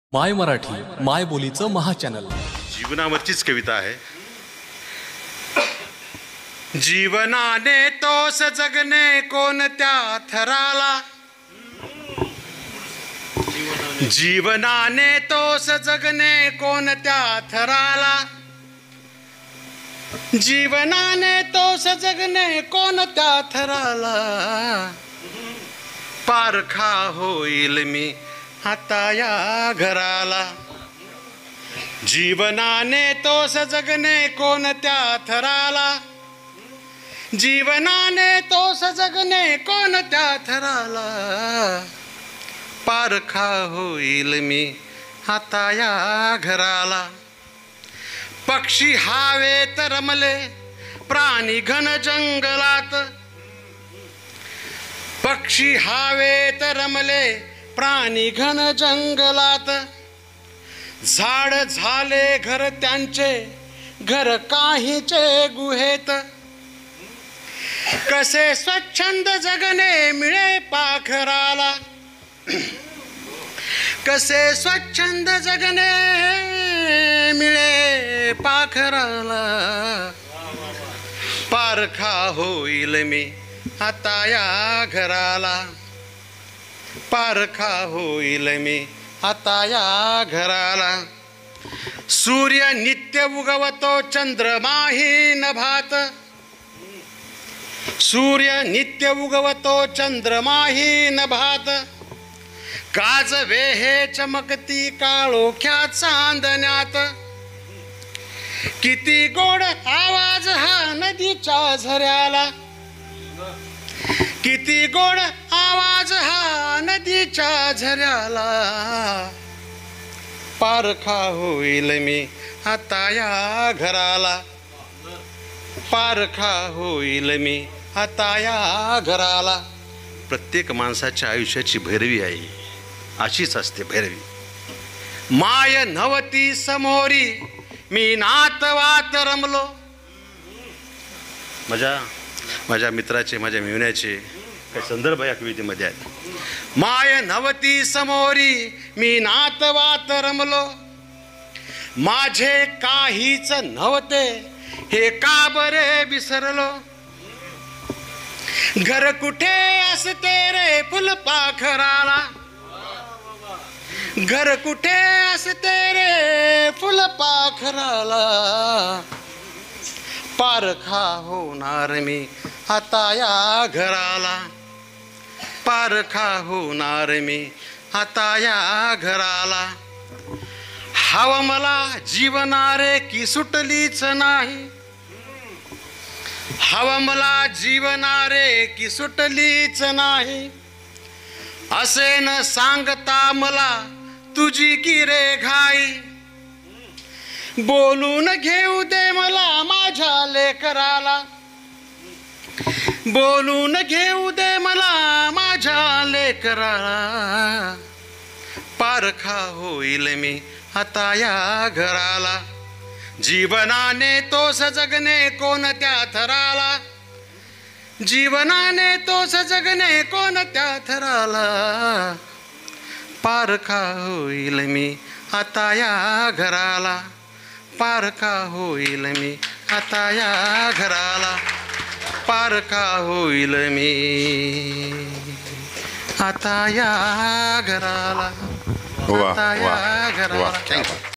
माय मराठी माय बोलीचं महाचॅनल. जीवनावरचीच कविता आहे. जीवनाने तोस जगणे कोणत्या थराला, जीवनाने तोस जगणे कोणत्या थराला, जीवनाने तोस जगणे कोणत्या थराला, पारखा होईल मी आता या घराला. जीवनाने तोस जगणे कोणत्या थराला, जीवनाने तोस जगणे कोणत्या थराला, पारखा होईल मी आता या घराला. पक्षी हवेत रमले प्राणी घन जंगलात, पक्षी हवेत रमले प्राणी घन जंगलात, झाड झाले घर त्यांचे घर काहीचे गुहेत, कसे स्वच्छंद जगणे मिळे पाखराला, कसे स्वच्छंद जगणे मिळे पाखराला, पारखा होईल मी आता या घराला, पारखा होईल मी आता या घराला. सूर्य नित्य उगवतो चंद्रमाही नभात, सूर्य नित्य उगवतो चंद्रमाही नभात, काजवे हे चमकती काळोख्या चांदण्यात, किती गोड आवाज हा नदीच्या झऱ्याला, किती गोड आवाज हा नदीच्या झऱ्याला, पारखा होईल मी आता या घराला, पारखा होईल मी आता या घराला. प्रत्येक माणसाच्या आयुष्याची भैरवी आहे, अशीच असते भैरवी. माय नवती समोरी मी नातवात रमलो, माझ्या मित्राचे माझ्या मिळण्याचे काही संदर्भ या कवितेमध्ये आहेत. माय नवती समोरी मी नातवात रमलो, माझे काहीच नव्हते हे का बरे विसरलो, घर कुठे असते रे फुलपाखराला, घर कुठे असते रे फुलपाखराला, पारखा होणार मी आता या घराला, पारखा होणार मी आता या घराला. हवं मला जीवनारे की सुटलीच नाही, हवं मला जीवनारे की सुटलीच नाही, असे न सांगता मला तुझी की रे घाई, बोलून घेऊ दे मला माझ्या लेकराला, बोलून घेऊ दे मला माझ्या लेकराला, पारखा होईल मी आता या घराला. जीवनाने तोस जगणे कोणत्या थराला, जीवनाने तोस जगणे कोणत्या थराला, पारखा होईल मी आता या घराला, पारखा होईल मी आता या घराला, पारखा होईल मी आता या घराला, आता या घराला.